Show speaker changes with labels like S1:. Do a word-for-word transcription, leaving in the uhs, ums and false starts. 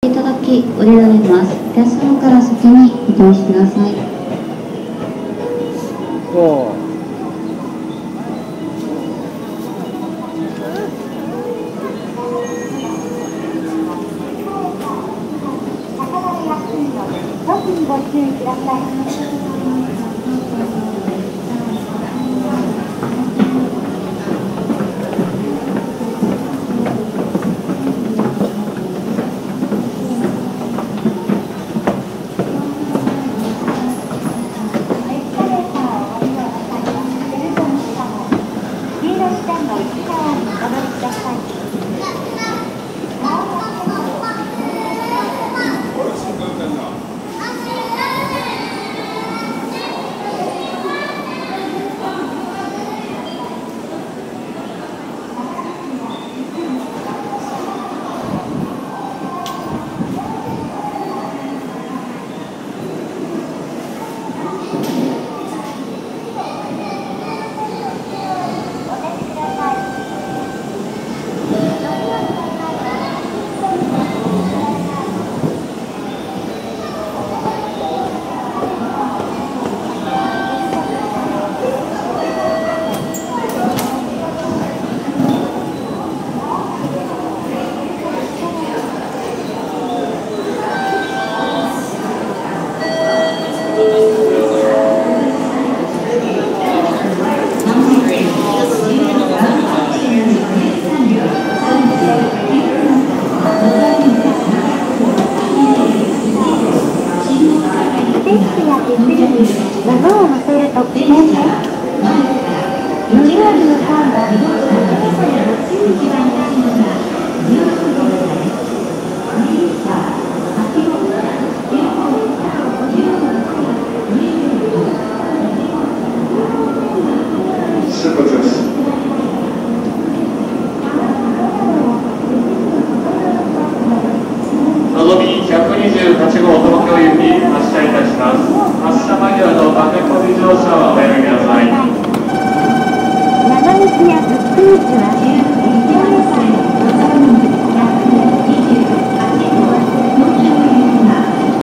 S1: いただき降りられます。お客様から先にお通しください。
S2: おー
S3: 特にご注意ください。物を乗せると危険です。乗り降りの際は高さにご注意ください。
S4: 出発です。
S5: のぞみひゃくにじゅうはちごう東京行き発車いたします。発車間際の駆け込み乗車はおやめください。
S3: 長道や特急時は